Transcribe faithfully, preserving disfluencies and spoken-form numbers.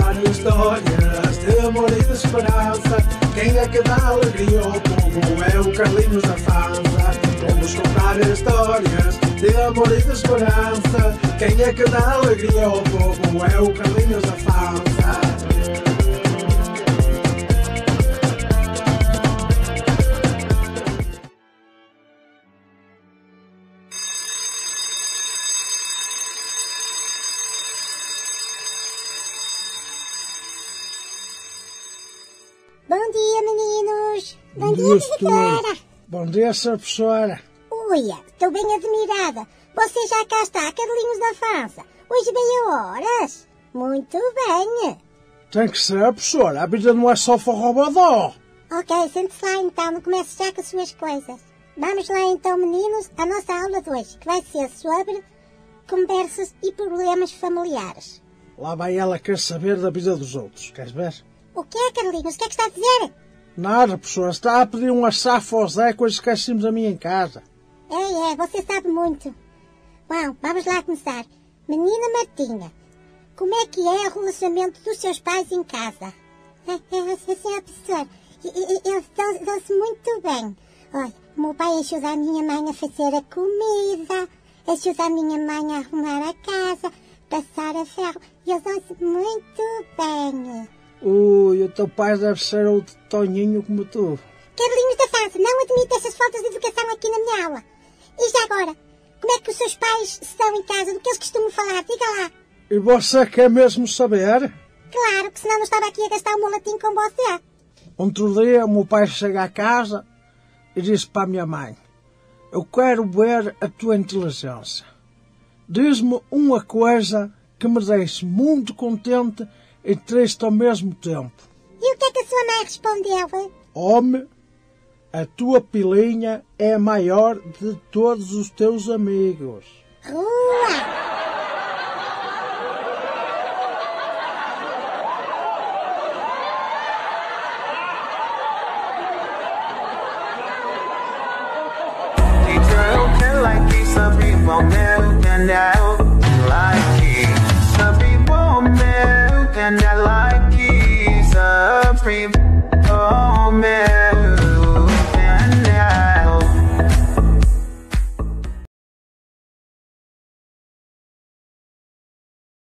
contar histórias de amor e de esperança. Quem é que dá alegria ao povo? É o Carlinhos da Fanza. Vamos contar histórias de amor e de esperança. Quem é que dá alegria ao povo? É o Carlinhos da Fanza. Bom dia, meninos. Bom, Bom dia, dia, professora. Bom dia, senhora professora. Uia, estou bem admirada. Você já cá está, Carlinhos da Fanza. Hoje veio a horas. Muito bem. Tem que ser, professora. A vida não é só forrobadó. Ok, sente-se lá então, não comece já com as suas coisas. Vamos lá então, meninos, à nossa aula de hoje, que vai ser sobre conversas e problemas familiares. Lá vai ela querer saber da vida dos outros. Queres ver? O que é, Carlinhos? O que é que está a dizer? Nada, professora. Está a pedir um açafo ao Zé, coisas que esquecemos a mim em casa. É, é, você sabe muito. Bom, vamos lá começar. Menina Martinha, como é que é o relacionamento dos seus pais em casa? É, é, senhora professora, eles dão-se muito bem. Olha, o meu pai ajuda a minha mãe a fazer a comida, ajuda a minha mãe a arrumar a casa, passar a ferro. Eles dão-se muito bem. Ui, o teu pai deve ser outro Toninho como tu. Carlinhos da Fanza, não admito essas faltas de educação aqui na minha aula. E já agora, como é que os seus pais estão em casa? Do que eles costumam falar? Diga lá. E você quer mesmo saber? Claro, que senão não estava aqui a gastar o meu latim com você. Outro dia, o meu pai chega a casa e disse para a minha mãe: eu quero ver a tua inteligência. Diz-me uma coisa que me deixe muito contente e triste ao mesmo tempo. E o que é que a sua mãe respondeu? Homem, a tua pilinha é a maior de todos os teus amigos. Rua! Teacher, eu quero like isso, people, quero entender.